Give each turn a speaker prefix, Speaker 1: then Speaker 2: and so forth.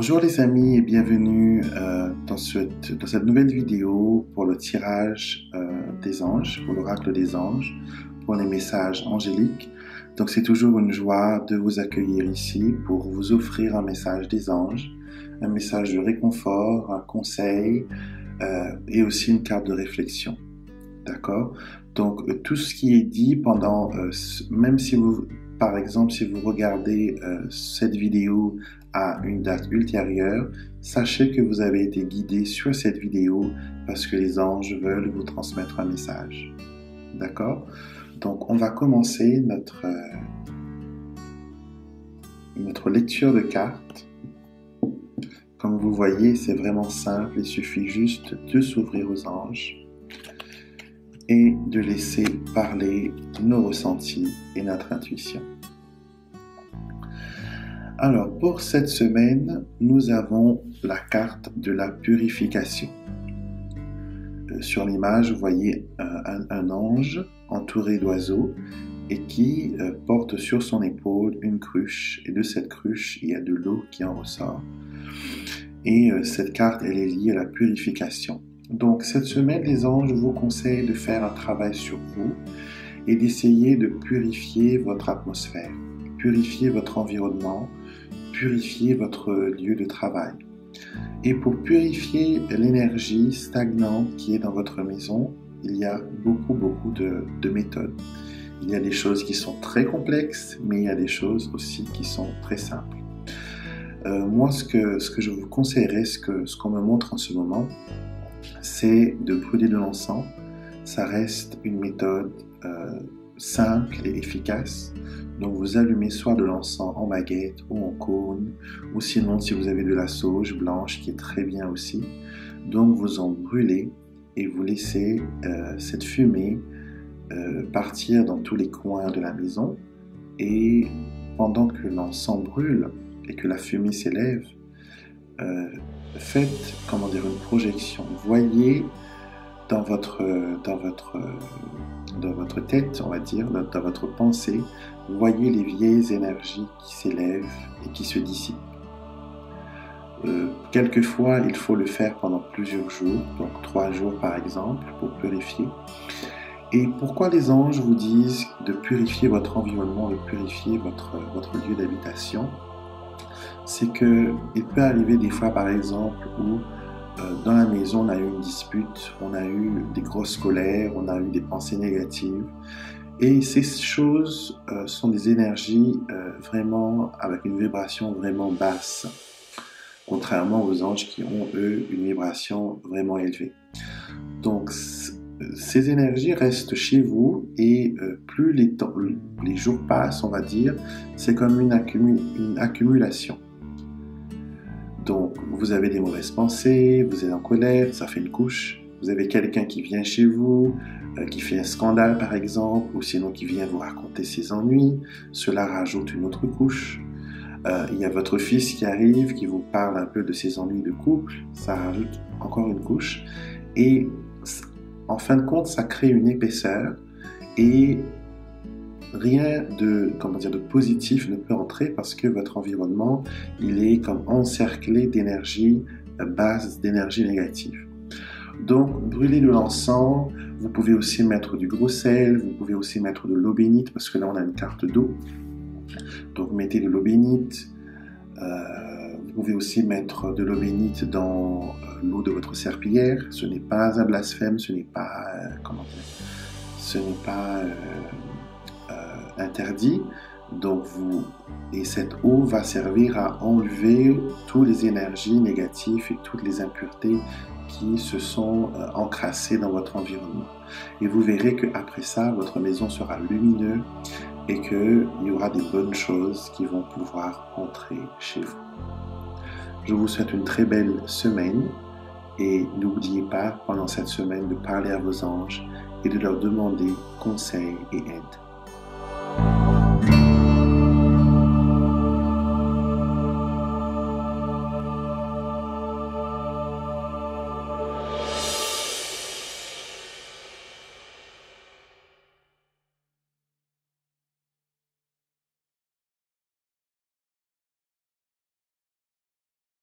Speaker 1: Bonjour les amis et bienvenue dans cette nouvelle vidéo pour le tirage des anges, pour l'oracle des anges, pour les messages angéliques. Donc c'est toujours une joie de vous accueillir ici pour vous offrir un message des anges, un message de réconfort, un conseil et aussi une carte de réflexion. D'accord? Donc tout ce qui est dit pendant, même si vous, par exemple, si vous regardez cette vidéo à une date ultérieure, sachez que vous avez été guidé sur cette vidéo parce que les anges veulent vous transmettre un message. D'accord? Donc on va commencer notre lecture de cartes. Comme vous voyez, c'est vraiment simple, il suffit juste de s'ouvrir aux anges et de laisser parler nos ressentis et notre intuition. Alors, pour cette semaine, nous avons la carte de la purification. Sur l'image, vous voyez un ange entouré d'oiseaux et qui porte sur son épaule une cruche. Et de cette cruche, il y a de l'eau qui en ressort. Et cette carte, elle est liée à la purification. Donc, cette semaine, les anges vous conseillent de faire un travail sur vous et d'essayer de purifier votre atmosphère, purifier votre environnement, purifier votre lieu de travail. Et pour purifier l'énergie stagnante qui est dans votre maison, il y a beaucoup de méthodes. Il y a des choses qui sont très complexes, mais il y a des choses aussi qui sont très simples. Moi, ce que je vous conseillerais, ce qu'on me montre en ce moment, c'est de brûler de l'encens. Ça reste une méthode simple et efficace. Donc vous allumez soit de l'encens en baguette ou en cône, ou sinon si vous avez de la sauge blanche qui est très bien aussi. Donc vous en brûlez et vous laissez cette fumée partir dans tous les coins de la maison. Et pendant que l'encens brûle et que la fumée s'élève, faites, une projection. Voyez dans votre tête, on va dire, dans votre pensée, voyez les vieilles énergies qui s'élèvent et qui se dissipent. Quelquefois, il faut le faire pendant plusieurs jours, donc 3 jours par exemple, pour purifier. Et pourquoi les anges vous disent de purifier votre environnement, de purifier votre lieu d'habitation? C'est qu'il peut arriver des fois, par exemple, où dans la maison, on a eu une dispute, on a eu des grosses colères, on a eu des pensées négatives. Et ces choses sont des énergies vraiment avec une vibration vraiment basse, contrairement aux anges qui ont, eux, une vibration vraiment élevée. Donc, ces énergies restent chez vous et plus les jours passent, on va dire, c'est comme une accumulation. Donc, vous avez des mauvaises pensées, vous êtes en colère, ça fait une couche. Vous avez quelqu'un qui vient chez vous, qui fait un scandale par exemple, ou sinon qui vient vous raconter ses ennuis. Cela rajoute une autre couche. Il y a votre fils qui arrive, qui vous parle un peu de ses ennuis de couple. Ça rajoute encore une couche. Et en fin de compte, ça crée une épaisseur et rien de positif ne peut entrer parce que votre environnement, il est comme encerclé d'énergie basse, d'énergie négative. Donc, brûlez de l'encens, vous pouvez aussi mettre du gros sel, vous pouvez aussi mettre de l'eau bénite parce que là, on a une carte d'eau. Donc, mettez de l'eau bénite. Vous pouvez aussi mettre de l'eau bénite dans l'eau de votre serpillière. Ce n'est pas un blasphème, ce n'est pas, interdit. Donc et cette eau va servir à enlever toutes les énergies négatives et toutes les impuretés qui se sont encrassées dans votre environnement. Et vous verrez qu'après ça, votre maison sera lumineuse et qu'il y aura des bonnes choses qui vont pouvoir entrer chez vous. Je vous souhaite une très belle semaine et n'oubliez pas pendant cette semaine de parler à vos anges et de leur demander conseil et aide.